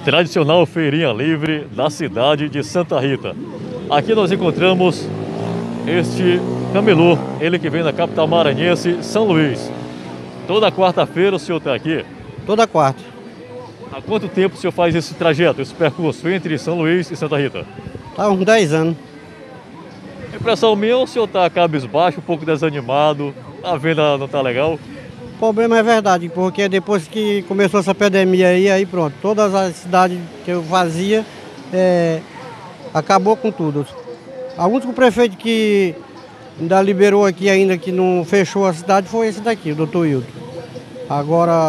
Tradicional feirinha livre da cidade de Santa Rita. Aqui nós encontramos este camelô, ele que vem da capital maranhense, São Luís. Toda quarta-feira o senhor está aqui? Toda quarta. Há quanto tempo o senhor faz esse trajeto, esse percurso entre São Luís e Santa Rita? Há uns 10 anos. A impressão minha, o senhor está cabisbaixo, um pouco desanimado, a venda não está legal? O problema é verdade, porque depois que começou essa pandemia aí pronto, todas as cidades que eu fazia, acabou com tudo. O único prefeito que ainda liberou aqui ainda, que não fechou a cidade, foi esse daqui, o doutor Hilton. Agora,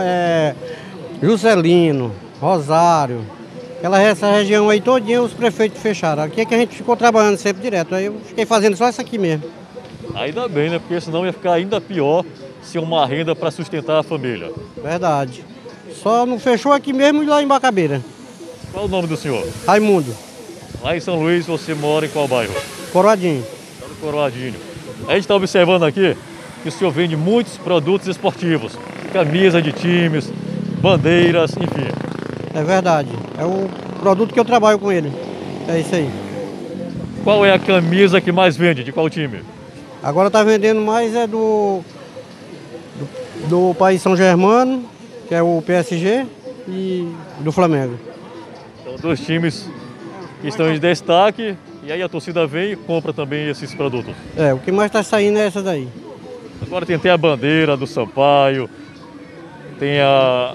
Juscelino, Rosário, essa região aí todinha os prefeitos fecharam. Aqui é que a gente ficou trabalhando sempre direto, aí eu fiquei fazendo só isso aqui mesmo. Ainda bem, né? Porque senão ia ficar ainda pior se uma renda para sustentar a família. Verdade. Só não fechou aqui mesmo e lá em Bacabeira. Qual o nome do senhor? Raimundo. Lá em São Luís você mora em qual bairro? Coroadinho. Tá no Coroadinho. A gente está observando aqui que o senhor vende muitos produtos esportivos. Camisa de times, bandeiras, enfim. É verdade. É o produto que eu trabalho com ele. É isso aí. Qual é a camisa que mais vende? De qual time? Agora tá vendendo mais do País São Germano, que é o PSG, e do Flamengo. São dois times que estão em destaque e aí a torcida vem e compra também esses produtos. O que mais está saindo é essa daí. Agora tem a bandeira do Sampaio, tem a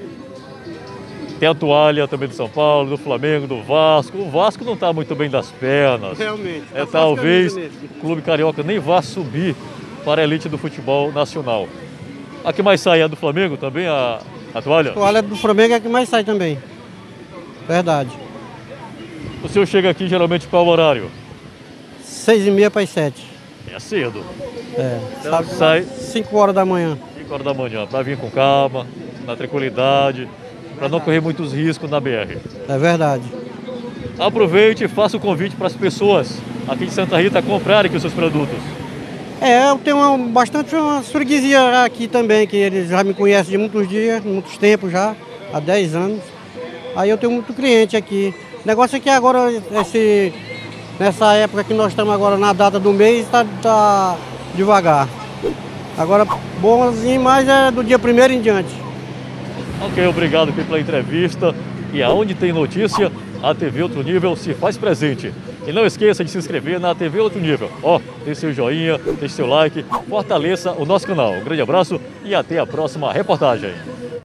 toalha também do São Paulo, do Flamengo, do Vasco. O Vasco não está muito bem das pernas. Realmente. Talvez o clube carioca nem vá subir para a elite do futebol nacional. A que mais sai é a do Flamengo também, a toalha? A toalha do Flamengo é a que mais sai também. Verdade. O senhor chega aqui geralmente qual horário? 6h30 para as 7. É cedo. Então, sai 5 horas da manhã. 5 horas da manhã, para vir com calma, na tranquilidade, para não correr muitos riscos na BR. É verdade. Aproveite e faça o convite para as pessoas aqui de Santa Rita comprarem aqui os seus produtos. Eu tenho bastante uma freguesia aqui também, que eles já me conhecem de muitos dias, muitos tempos já, há 10 anos. Aí eu tenho muito cliente aqui. O negócio é que agora, nessa época que nós estamos agora na data do mês, está devagar. Agora, bonzinho, mas é do dia 1º em diante. Ok, obrigado pela entrevista. E aonde tem notícia, a TV Outro Nível se faz presente. E não esqueça de se inscrever na TV Outro Nível. Deixe seu joinha, deixe seu like, fortaleça o nosso canal. Um grande abraço e até a próxima reportagem.